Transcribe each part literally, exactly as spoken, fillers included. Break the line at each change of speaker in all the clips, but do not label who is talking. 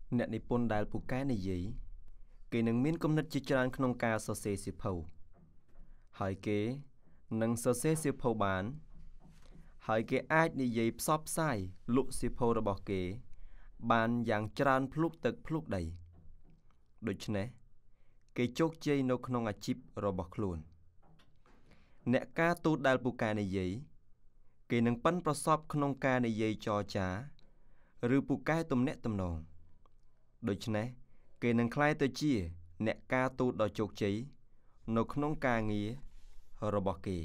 អ្នកនិពន្ធដែលពូកែនិយាយគេនឹងមានគំនិតជាច្រើនក្នុងការសរសេរសៀវភៅហើយគេនឹងសរសេរសៀវភៅបានហើយគេអាចនិយាយផ្សព្វផ្សាយលក់សៀវភៅរបស់គេបានយ៉ាងច្រើនភ្លុកទឹកភ្លុកដីដូច្នេះគេជោគជ័យនៅក្នុងអាជីពរបស់ខ្លួនអ្នកការទូតដែលពូកែនិយាយគេនឹងប៉ិនប្រសពក្នុងការនិយាយចរចាឬពូកែទំនាក់ទំនងដូច្នេះគេនឹងក្លាយទៅជាអ្នកការទូតដ៏ជោគជ័យនៅក្នុងការងាររបស់គេ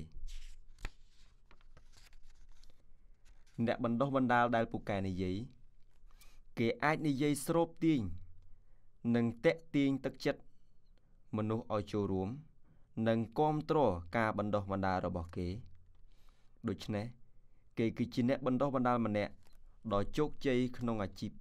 អ្នកបណ្ដុះបណ្ដាលដែលពូកែនិយាយគេអាចនិយាយស្រូបទាញនិងតាក់ទាញទឹកចិត្តមនុស្សឲ្យចូលរួមនិងគាំទ្រការបណ្ដុះបណ្ដាលរបស់គេដូច្នេះគេគឺជាអ្នកបណ្ដុះបណ្ដាលម្នាក់ដ៏ជោគជ័យក្នុងអាជីព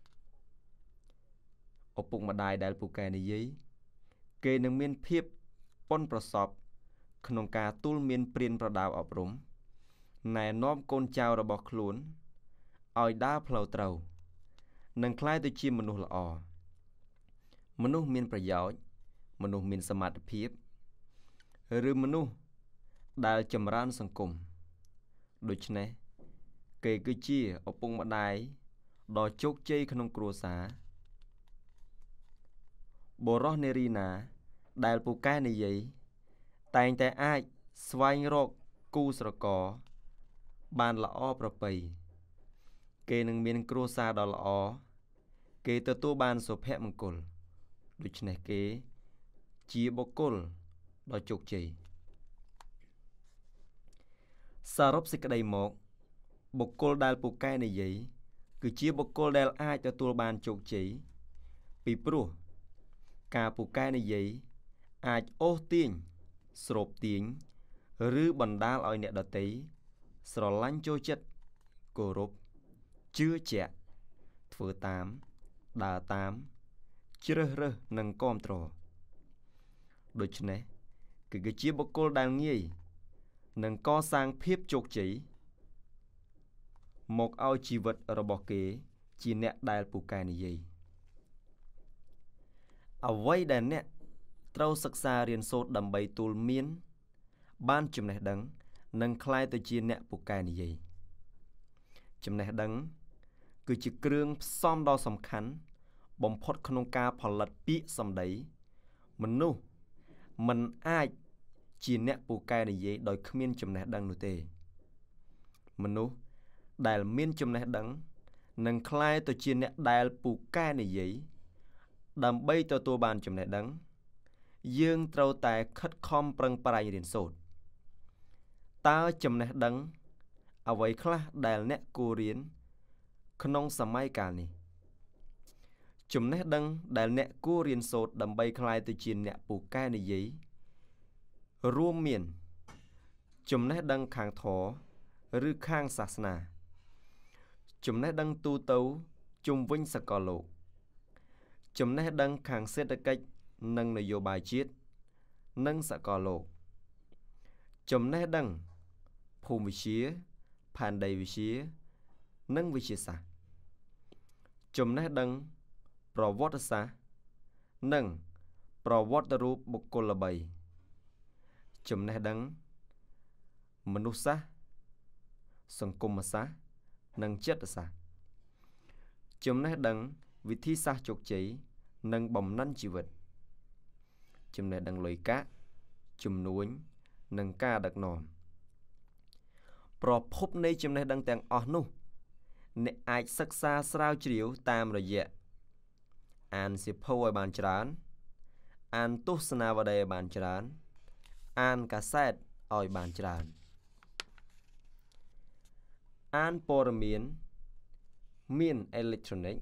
ឪពុកម្ដាយដែលពូកែនិយាយគេនឹងមានភាពប៉ិនប្រសប់ក្នុងការទូលមានព្រានប្រដៅអប់រំណែនាំកូនចៅរបស់ខ្លួនឲ្យដើរផ្លូវត្រូវនិងក្លាយទៅជាមនុស្សល្អមនុស្សមានប្រយោជន៍មនុស្សមានសមត្ថភាពឬមនុស្សដែលចម្រើនសង្គមដូច្នេះគេគឺជាឪពុកម្ដាយដ៏ជោគជ័យក្នុងគ្រួសារបុរសនារីណាដែលពូកែនិយាយតែងតែអាចស្វែងរកគូស្រករបានល្អប្រពៃគេនឹងមានគ្រួសារដ៏ល្អគេទទួលបានសុភមង្គលដូច្នេះគេជាបុគ្គលដ៏ជោគជ័យសរុបសេចក្តីមកបុគ្គលដែលពូកែនិយាយគឺជាបុគ្គលដែលអាចទទួលបានជោគជ័យពីព្រោះការពូកែនិយាយអាចអូសទាញស្រូបទាញឬបណ្ដាលឲ្យអ្នកដទៃស្រឡាញ់ចូលចិត្តគោរពជឿជាក់ធ្វើតាមដើរតាមជ្រើសរើសនិងគាំទ្រដូច្នេះគឺគឺជាបុគ្គលដែលងាយនឹងកសាងភាពជោគជ័យមកឲ្យជីវិតរបស់គេជាអ្នកដែលពូកែនិយាយអ្វីដែលអ្នកត្រូវសិក្សារៀនសូត្រដើម្បីទូលមានបានចំណេះដឹងនិងក្លាយទៅជាអ្នកពូកែនិយាយចំណេះដឹងគឺជាគ្រឿងផ្សំដ៏សំខាន់បំផុតក្នុងការផលិតពាក្យសម្ដីមនុស្សមិនអាចជាអ្នកពូកែនិយាយដោយគ្មានចំណេះដឹងនោះទេមនុស្សដែលមានចំណេះដឹងនឹងក្លាយទៅជាអ្នកដែលពូកែនិយាយដើម្បីទទួលបានចំណេះដឹងយើងត្រូវតែខិតខំប្រឹងប្រែងរៀនសូត្រតើចំណេះដឹងអ្វីខ្លះដែលអ្នកគួររៀនក្នុងសម័យកាលនេះចំណេះដឹងដែលអ្នកគួររៀនសូត្រដើម្បីក្លាយទៅជាអ្នកពូកែនិយាយរួមមានចំណេះដឹងខាងធម៌ឬខាងសាសនាចំណេះដឹងទូទៅជុំវិញសកលលោកចំណេះដឹងខាងសេដ្ឋកិច្ចនិងនយោបាយជាតិនិងសកលលោកចំណេះដឹងភូមិវិទ្យាផែនដីវិទ្យានិងវិទ្យាសាស្ត្រចំណេះដឹងប្រវត្តិសាស្ត្រនិងប្រវត្តិរូបបុគ្គលល្បីចំណេះដឹងមនុស្សសាស្ត្រសង្គមសាស្ត្រនិងចិត្តសាស្ត្រចំណេះដឹងវិធីសាស្ត្រជោគជ័យនិងបំណិនជីវិតចំណេះដឹងលុយកាក់ជំនួញនិងការដឹកនាំប្រភពនៃចំណេះដឹងទាំងអស់នោះអ្នកអាចសិក្សាស្រាវជ្រាវតាមរយៈអានសៀវភៅឲ្យបានច្រើនអានទស្សនាវដ្តីឲ្យបានច្រើនអានកាសែតឲ្យបានច្រើនអានព័ត៌មានមានអេឡិចត្រូនិក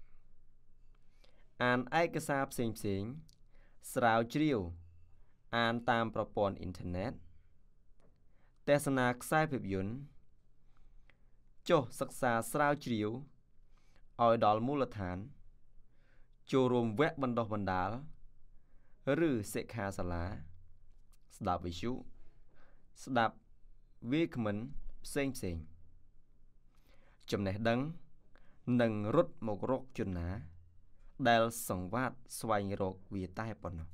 អានឯកសារផ្សេងផ្សេងស្រាវជ្រាវអានតាមប្រព័ន្ធអ៊ីនធឺណិតទស្សនាខ្សែភាពយន្តចុះសិក្សាស្រាវជ្រាវឲ្យដល់មូលដ្ឋានចូលរួមវគ្គបណ្ដុះបណ្ដាលឬសិក្ខាសាលាស្ដាប់វិទ្យុស្ដាប់វាគ្មិនផ្សេងផ្សេងចំណេះដឹងនឹងរត់មករកជនណាដែលសង្វាតស្វែងរកវាតែប៉ុណ្ណោះ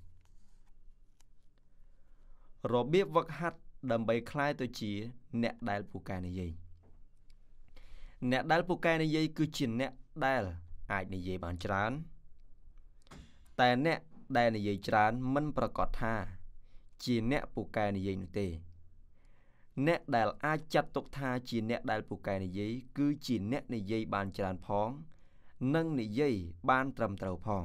របៀបវឹកហាត់ដើម្បីក្លាយទៅជាអ្នកដែលពូកែនិយាយអ្នកដែលពូកែនិយាយគឺជាអ្នកដែលអាចនិយាយបានច្រើនតែអ្នកដែលនិយាយច្រើនមិនប្រកាសថាជាអ្នកពូកែនិយាយនោះទេអ្នកដែលអាចចាត់ទុកថាជាអ្នកដែលពូកែនិយាយគឺជាអ្នកនិយាយបានច្រើនផងនិងនិយាយបានត្រឹមត្រូវផង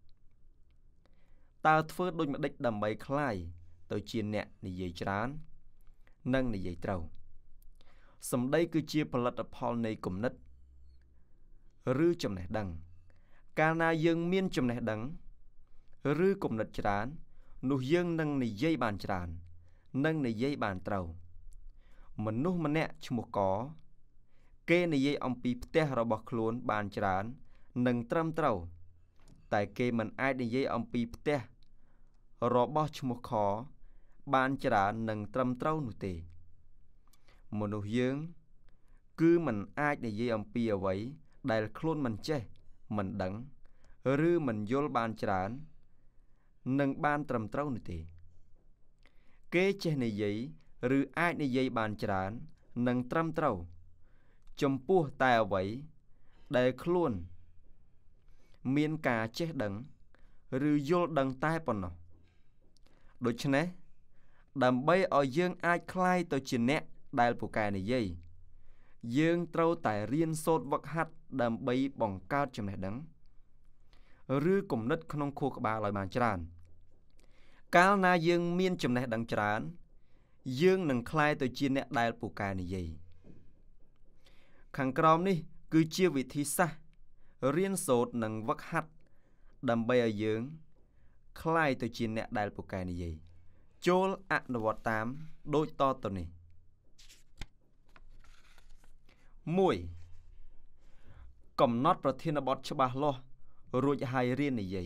តើធ្វើដូចម្ដេចដើម្បីក្លាយទៅជាអ្នកនិយាយច្រើននិងនិយាយត្រូវសម្ដីគឺជាផលិតផលនៃគំនិតឬចំណេះដឹងកាលណាយើងមានចំណេះដឹងឬគំនិតច្រើននោះយើងនឹងនិយាយបានច្រើននិងនិយាយបានត្រូវមនុស្សម្នាក់ឈ្មោះកគេនិយាយអំពីផ្ទះរបស់ខ្លួនបានច្រើននិងត្រឹមត្រូវតែគេមិនអាចនិយាយអំពីផ្ទះរបស់ឈ្មោះខបានច្រើននិងត្រឹមត្រូវនោះទេមនុស្សយើងគឺមិនអាចនិយាយអំពីអ្វីដែលខ្លួនមិនចេះមិនដឹងឬមិនយល់បានច្រើននិងបានត្រឹមត្រូវនោះទេគេចេះនិយាយឬអាចនិយាយបានច្រើននិងត្រឹមត្រូវចំពោះតែអ្វីដែលខ្លួនមានការចេះដឹងឬយល់ដឹងតែប៉ុណ្ណោះដូច្នេះដើម្បីឲ្យយើងអាចក្លាយទៅជាអ្នកដែលពូកែនិយាយយើងត្រូវតែរៀនសូត្រវឹកហាត់ដើម្បីបង្កើតចំណេះដឹងឬគំនិតក្នុងខួរក្បាលឲ្យបានច្រើនកាលណាយើងមានចំណេះដឹងច្រើនយើងនឹងក្លាយទៅជាអ្នកដែលពូកែនិយាយខាងក្រោមនេះគឺជាវិធីសាស្ត្ររៀនសូត្រនិងវឹកហាត់ដើម្បីឲ្យយើងក្លាយទៅជាអ្នកដែលពូកែនិយាយចូលអនុវត្តតាមដូចតទៅនេះមួយកំណត់ប្រធានបទច្បាស់លាស់រួចហើយរៀននិយាយ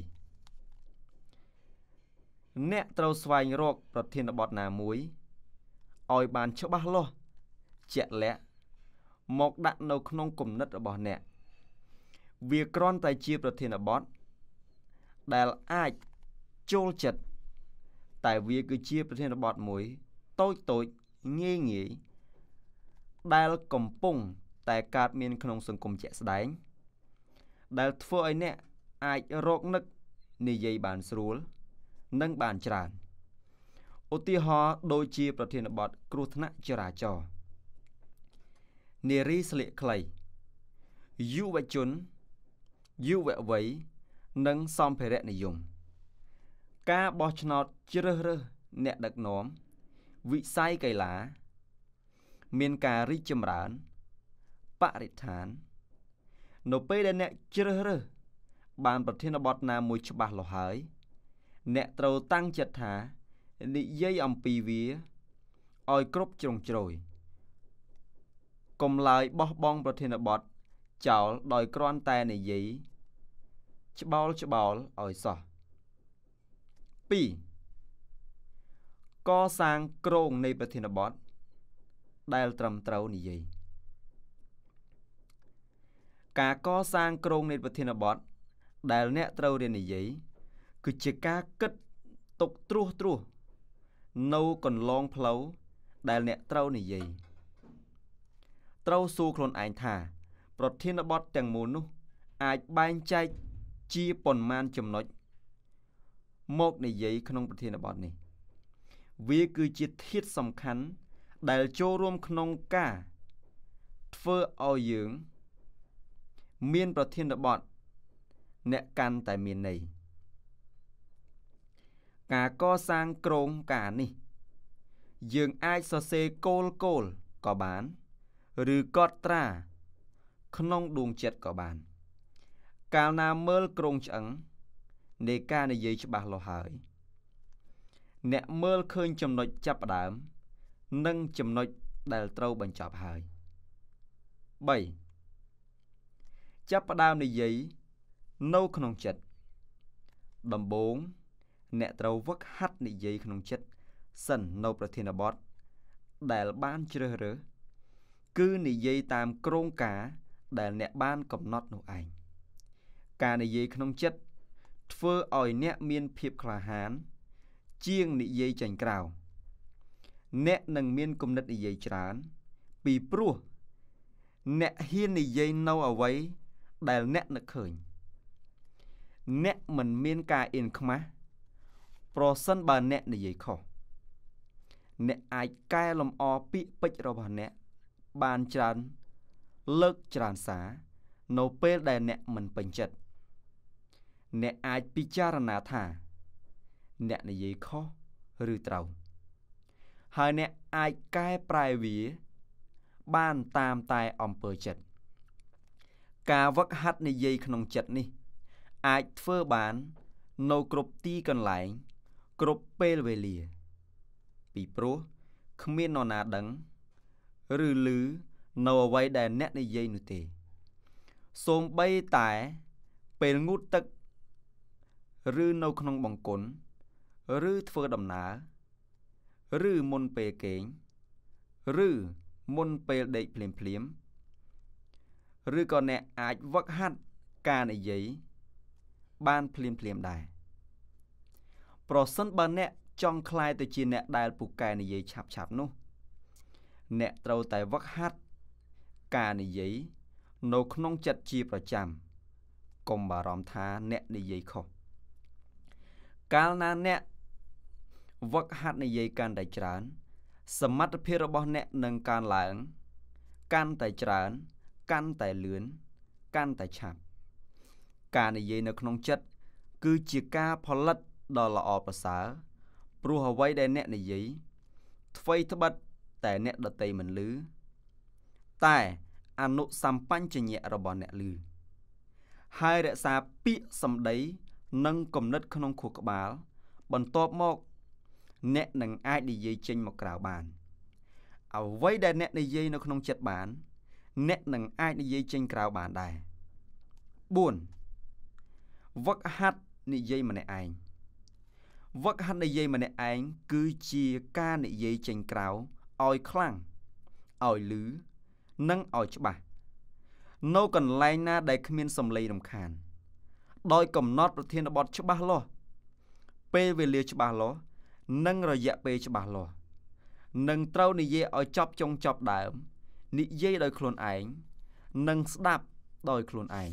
អ្នកត្រូវស្វែងរកប្រធានបទណាមួយឲ្យបានច្បាស់លាស់ជាក់លាក់មកដាក់នៅក្នុងគំនិតរបស់អ្នកវាគ្រាន់តែជាប្រធានបទដែលអាចចូលចិត្តតែវាគឺជាប្រធានបទមួយតូចតូចងាយងាយដែលកំពុងតែកើតមានក្នុងសង្គមជាក់ស្ដែងដែលធ្វើឲ្យអ្នកអាចរកនឹកនិយាយបានស្រួលនិងបានច្រើនឧទាហរណ៍ដូចជាប្រធានបទគ្រោះថ្នាក់ចរាចរណ៍នារីស្លៀកខ្លីយុវជនយុវវ័យនិងសម្ភារៈនិយមការបោះឆ្នោតជ្រើសរើសអ្នកដឹកនាំវិស័យកីឡាមានការរីកចម្រើនបរិស្ថាននៅពេលដែលអ្នកជ្រើសរើសបានប្រធានបទណាមួយច្បាស់លាស់ហើយអ្នកត្រូវតាំងចិត្តថានិយាយអំពីវាឲ្យគ្រប់ជ្រុងជ្រោយកុំឡើយបោះបង់ប្រធានបទចោលដោយគ្រាន់តែនិយាយច្បោលច្បោលឲ្យសោះពីរកសាងគ្រោងនៃប្រធានបទដែលត្រឹមត្រូវនិយាយការកសាងគ្រោងនៃប្រធានបទដែលអ្នកត្រូវរៀននិយាយគឺជាការគិតទុកត្រួសត្រាសនៅកន្លងផ្លូវដែលអ្នកត្រូវនិយាយត្រូវសួរខ្លួនឯងថាប្រធានបទទាំងមូលនោះអាចបែងចែកជាប៉ុន្មានចំណុចមកនិយាយក្នុងប្រធានបទនេះវាគឺជាធាតុសំខាន់ដែលចូលរួមក្នុងការធ្វើឲ្យយើងមានប្រធានបទអ្នកកាន់តែមានន័យការកសាងគ្រោងការនេះយើងអាចសរសេរគោលគោលក៏បានឬកត់ត្រាក្នុងដួងចិត្តក៏បានកាលណាមើលគ្រោងឆ្អឹងនៃការនិយាយច្បាស់លាស់ហើយអ្នកមើលឃើញចំណុចចាប់ផ្ដើមនិងចំណុចដែលត្រូវបញ្ចប់ហើយបីចាប់ផ្ដើមនិយាយនៅក្នុងចិត្តដំបូងអ្នកត្រូវវឹកហាត់និយាយក្នុងចិត្តសិននៅប្រធានបទដែលបានជ្រើសរើសគឺនិយាយតាមគ្រោងការដែលអ្នកបានកំណត់នោះឯងការនិយាយក្នុងចិត្តធ្វើឲ្យអ្នកមានភាពក្លាហានជាងនិយាយចេញក្រៅអ្នកនឹងមានគំនិតនិយាយច្រើនពីព្រោះអ្នកហ៊ាននិយាយនៅអ្វីដែលអ្នកនឹកឃើញអ្នកមិនមានការអៀនខ្មាស់ប្រសិនបើអ្នកនិយាយខុសអ្នកអាចកែលម្អពាក្យពេចន៍របស់អ្នកបានច្រើនលើកច្រើនសារនៅពេលដែលអ្នកមិនពេញចិត្តអ្នកអាចពិចារណាថាអ្នកនិយាយខុសឬត្រូវហើយអ្នកអាចកែប្រែវាបានតាមតែអំពើចិត្តការវឹកហាត់និយាយក្នុងចិត្តនេះអាចធ្វើបាននៅគ្រប់ទីកន្លែងគ្រប់ពេលវេលាពីព្រោះគ្មាននរណាដឹងឬឮនៅអ្វីដែលអ្នកនិយាយនោះទេសូម្បីតែពេលងូតទឹកឬនៅក្នុងបង្គន់ឬធ្វើដំណើរឬមុនពេលគេងឬមុនពេលដេកភ្លាមភ្លាមឬក៏អ្នកអាចវឹកហាត់ការនិយាយបានភ្លាមភ្លាមដែរប្រសិនបើអ្នកចង់ក្លាយទៅជាអ្នកដែលពូកែនិយាយឆាប់ឆាប់នោះអ្នកត្រូវតែវឹកហាត់ការនិយាយនៅក្នុងចិត្តជាប្រចាំកុំបារម្ភថាអ្នកនិយាយខុសកាលណាអ្នកវឹកហាត់និយាយកាន់តែច្រើនសមត្ថភាពរបស់អ្នកនឹងកើនឡើងកាន់តែច្រើនកាន់តែលឿនកាន់តែឆាប់ការនិយាយនៅក្នុងចិត្តគឺជាការផលិតដ៏ល្អប្រសើរព្រោះអ្វីដែលអ្នកនិយាយថ្វីត្បិតតែអ្នកដទៃមិនឮតែអនុសម្បញ្ញៈរបស់អ្នកឮហើយរក្សាពាក្យសម្ដីនិងគំនិតក្នុងខួរក្បាលបន្ទាប់មកអ្នកនឹងអាចនិយាយចេញមកក្រៅបានអ្វីដែលអ្នកនិយាយនៅក្នុងចិត្តបានអ្នកនឹងអាចនិយាយចេញក្រៅបានដែរបួនវឹកហាត់និយាយម្នាក់ឯងវឹកហាត់និយាយម្នាក់ឯងគឺជាការនិយាយចេញក្រៅឲ្យខ្លាំងឲ្យលឺនិងឲ្យច្បាស់នៅកន្លែងណាដែលគ្មានសំឡេងរំខានដោយកំណត់ប្រធានបទច្បាស់លាស់ពេលវេលាច្បាស់លាស់និងរយៈពេលច្បាស់លាស់និងត្រូវនិយាយឲ្យចប់ចុងចប់ដើមនិយាយដោយខ្លួនឯងនិងស្ដាប់ដោយខ្លួនឯង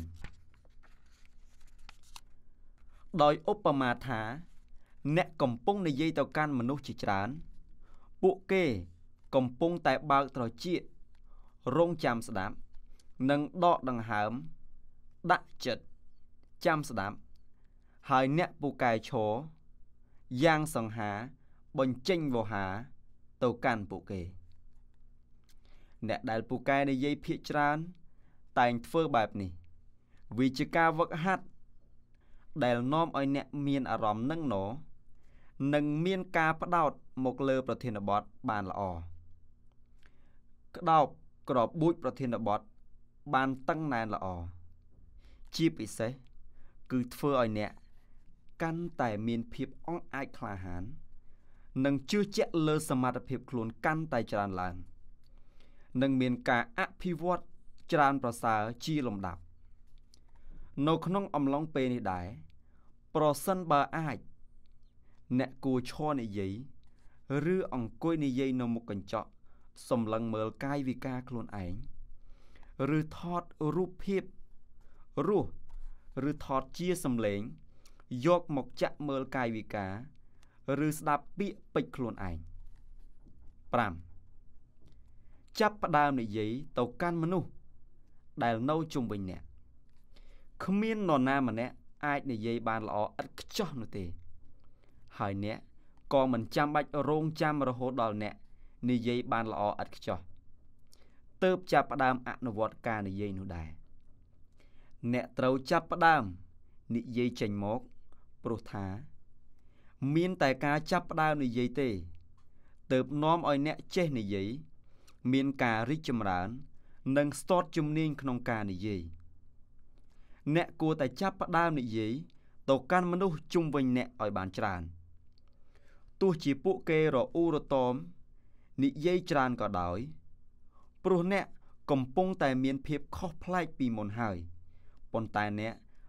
ដោយឧបមាថាអ្នកកំពុងនិយាយទៅកាន់មនុស្សជាច្រើនពួកគេកំពុងតែបើកត្រចៀករង់ចាំស្ដាប់និងដកដង្ហើមដាក់ចិត្តចាំស្ដាប់ហើយអ្នកពូកែឈរយ៉ាងសង្ហាបញ្ចេញវោហារទៅកាន់ពួកគេអ្នកដែលពូកែនិយាយភាគច្រើនតែងធ្វើបែបនេះវាជាការវឹកហាត់ដែលនាំឲ្យអ្នកមានអារម្មណ៍នឹងណនិងមានការផ្ដោតមកលើប្រធានបទបានល្អក្តោបក្របួចប្រធានបទបានតឹងណែនល្អជាពិសេសគឺធ្វើឲ្យអ្នកកាន់តែមានភាពអង់អាចក្លាហាននិងជឿជាក់លើសមត្ថភាពខ្លួនកាន់តែច្រើនឡើងនិងមានការអភិវឌ្ឍច្រើនប្រសើរជាលំដាប់នៅក្នុងអំឡុងពេលនេះដែរប្រសិនបើអាចអ្នកគួរឈរនិយាយឬអង្គុយនិយាយនៅមុខកញ្ចក់សម្លឹងមើលកាយវិការខ្លួនឯងឬថតរូបភាពរស់ឬថតជាសំឡេងយកមកចាក់មើលកាយវិការឬស្ដាប់ពាក្យពេចន៍ខ្លួនឯងប្រាំចាប់ផ្ដើមនិយាយទៅកាន់មនុស្សដែលនៅជុំវិញអ្នកគ្មាននរណាម្នាក់អាចនិយាយបានល្អឥតខ្ចោះនោះទេហើយអ្នកក៏មិនចាំបាច់រងចាំរហូតដល់អ្នកនិយាយបានល្អឥតខ្ចោះទើបចាប់ផ្ដើមអនុវត្តការនិយាយនោះដែរអ្នកត្រូវចាប់ផ្ដើមនិយាយចេញមកព្រោះថាមានតែការចាប់ផ្ដើមនិយាយទេទើបនាំឲ្យអ្នកចេះនិយាយមានការរីកចម្រើននិងស្ទាត់ជំនាញក្នុងការនិយាយអ្នកគួរតែចាប់ផ្ដើមនិយាយទៅកាន់មនុស្សជុំវិញអ្នកឲ្យបានច្រើនទោះជាពួកគេរអ៊ូរតមនិយាយច្រើនក៏ដោយព្រោះអ្នកកំពុងតែមានភាពខុសប្លែកពីមុនហើយប៉ុន្តែអ្នក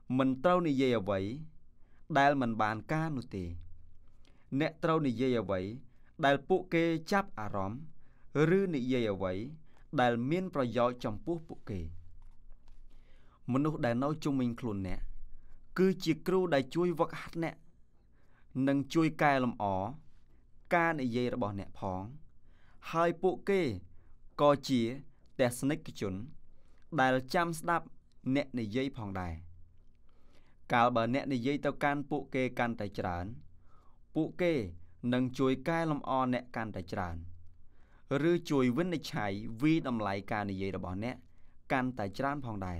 mình trâu nì dây ở vậy đài mình bàn ca nụ tì nẹ trâu nì dây ở vậy đài phụ kê chắp à rõm rư nì dây ở vậy đài miênប្រយោជន៍ចំពោះពួកគេមនុស្សដែលនៅជុំវិញខ្លួនអ្នកគឺជាគ្រូដែលជួយវឹកហាត់អ្នកនិងជួយកែលម្អការនិយាយរបស់អ្នកផងហើយពួកគេក៏ជាទស្សនិកជនដែលចាំស្ដាប់អ្នកនិយាយផងដែរកាលបើអ្នកនិយាយទៅកាន់ពួកគេកាន់តែច្រើនពួកគេនឹងជួយកែលម្អអ្នកកាន់តែច្រើនឬជួយវិនិច្ឆ័យវិតម្លៃការនិយាយរបស់អ្នកកាន់តែច្រើនផងដែរ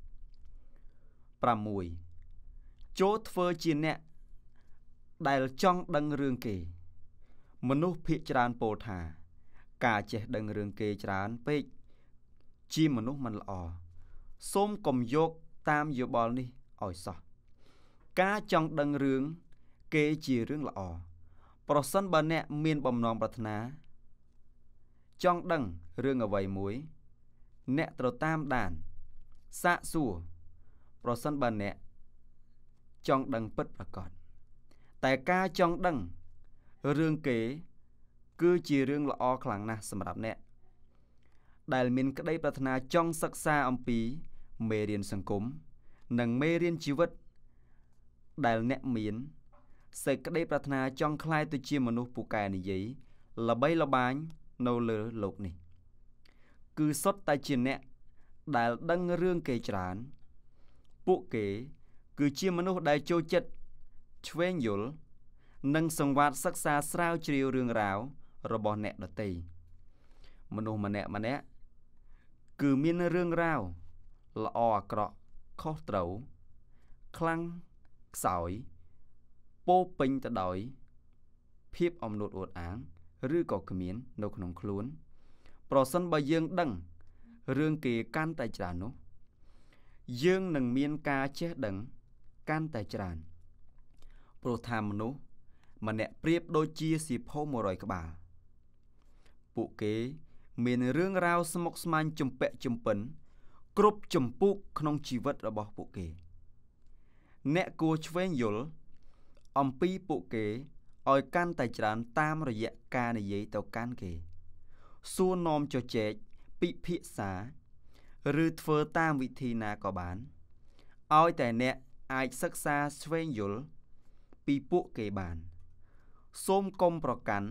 ប្រាំមួយចូលធ្វើជាអ្នកដែលចង់ដឹងរឿងគេមនុស្សភាគច្រើនពោលថាការចេះដឹងរឿងគេច្រើនពេកជាមនុស្សមិនល្អសូមកុំយកតាមយោបល់នេះឲ្យសោះការចង់ដឹងរឿងគេជារឿងល្អប្រសិនបើអ្នកមានបំណងប្រាថ្នាចង់ដឹងរឿងអ្វីមួយអ្នកត្រូវតាមដានសាកសួរប្រសិនបើអ្នកចង់ដឹងពិតប្រាកដតែការចង់ដឹងរឿងគេគឺជារឿងល្អខ្លាំងណាស់សម្រាប់អ្នកដែលមានក្តីប្រាថ្នាចង់សិក្សាអំពីមេរៀនសង្គមនិងមេរៀនជីវិតដែលអ្នកមានសេចក្តីប្រាថ្នាចង់ក្លាយទៅជាមនុស្សពូកែនិយាយល្បីល្បាញនៅលើโลกនេះគឺសុទ្ធតែជាអ្នកដែលដឹងរឿងគេច្រើនពួកគេគឺជាមនុស្សដែលចូលចិត្តឆ្វេងយល់និងសង្វាតសិក្សាស្រាវជ្រាវរឿងរ៉ាវរបស់អ្នកដទៃមនុស្សម្នាក់ម្នាក់គឺមានរឿងរ៉ាវល្អអាក្រក់ខុសត្រូវខ្លាំងខ្សោយពោពេញទៅដោយភាពអំនួតអួតអាងឬក៏គ្មាននៅក្នុងខ្លួនប្រសិនបើយើងដឹងរឿងគេកាន់តែច្រើននោះយើងនឹងមានការចេះដឹងកាន់តែច្រើនព្រោះថាមនុស្សម្នាក់ប្រៀបដូចជាសៀវភៅមួយរយក្បាលពួកគេមានរឿងរ៉ាវស្មុគស្មាញជំពាក់ជំពិនគ្រប់ចម្ពោះក្នុងជីវិតរបស់ពួកគេអ្នកគួរឆ្វេងយល់អំពីពួកគេឲ្យកាន់តែច្រើនតាមរយៈការនិយាយទៅកាន់គេសួរនាំជជែកពិភាក្សាឬធ្វើតាមវិធីណាក៏បានឲ្យតែអ្នកអាចសិក្សាឆ្វេងយល់ពីពួកគេបានសូមកុំប្រកាន់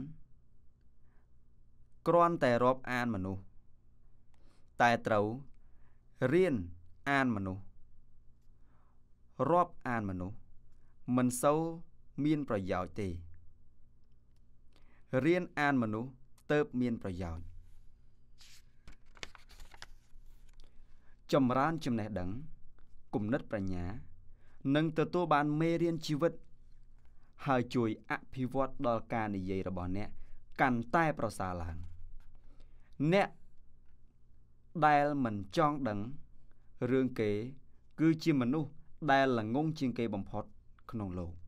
គ្រាន់តែរាប់អានមនុស្សតែត្រូវរៀនអានមនុស្សរាប់អានមនុស្សមិនសូវមានប្រយោជន៍ទេរៀនអានមនុស្សទើបមានប្រយោជន៍ចម្រើនចំណេះដឹងគំនិតប្រាជ្ញានិងទទួលបានមេរៀនជីវិតហើយជួយអភិវឌ្ឍដល់ការនិយាយរបស់អ្នកកាន់តែប្រសើរឡើងអ្នកដែលមិនចង់ដឹងរឿងគេគឺជាមនុស្សដែលល្ងងជាងគេបំផុតក្នុងโลก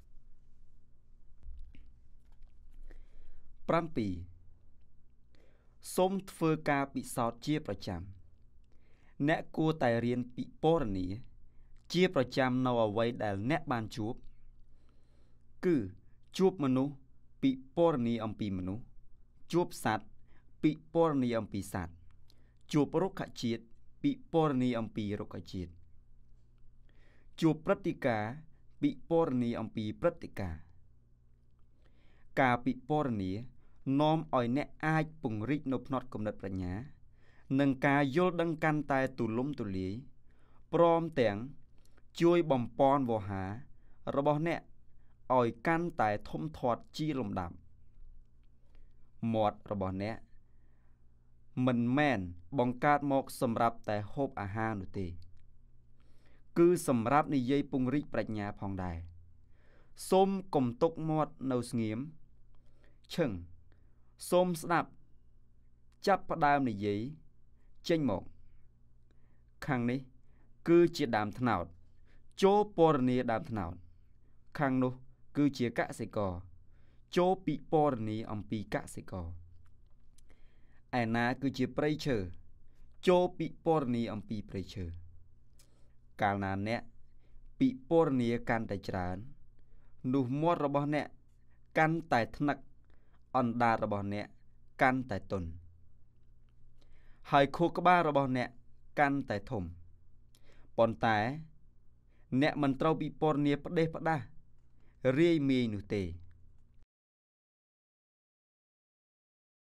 ប្រាំពីរសូមធ្វើការពិសោធន៍ជាប្រចាំអ្នកគួរតែរៀនពិពណ៌នាជាប្រចាំនៅអ្វីដែលអ្នកបានជួបគឺជួបមនុស្សពិពណ៌នាអំពីមនុស្សជួបសត្វពិពណ៌នាអំពីសត្វជួបរុក្ខជាតិពិពណ៌នាអំពីរុក្ខជាតិជួបព្រឹត្តិការណ៍ពិពណ៌នាអំពីព្រឹត្តិការណ៍ការពិពណ៌នានាំឲ្យអ្នកអាចពង្រីកនូវផ្នត់គំនិតប្រាជ្ញានិងការយល់ដឹងកាន់តែទូលំទូលាយព្រមទាំងជួយបំពន់វោហាររបស់អ្នកឲ្យកាន់តែធំធាត់ជាលំដាប់មាត់របស់អ្នកមិនមែនបង្កើតមកសម្រាប់តែហូបអាហារនោះទេគឺសម្រាប់និយាយពង្រីកប្រាជ្ញាផងដែរសូមកុំទុកមាត់នៅស្ងៀមឈឹងសូមស្ដាប់ចាប់ផ្ដើមនិយាយចេញមកខាងនេះគឺជាដើមត្នោតចូលពណ៌នាដើមត្នោតខាងនោះគឺជាកសិករចូលពិពណ៌នាអំពីកសិករឯណាគឺជាព្រៃឈើចូលពិពណ៌នាអំពីព្រៃឈើកាលណាអ្នកពិពណ៌នាកាន់តែច្រើននោះមាត់របស់អ្នកកាន់តែថ្នឹកអណ្ដាតរបស់អ្នកកាន់តែទន់ហើយខួរក្បាលរបស់អ្នកកាន់តែធំប៉ុន្តែអ្នកមិនត្រូវពិពណ៌នាផ្ដេសផ្ដាសរាយមាយនោះទេ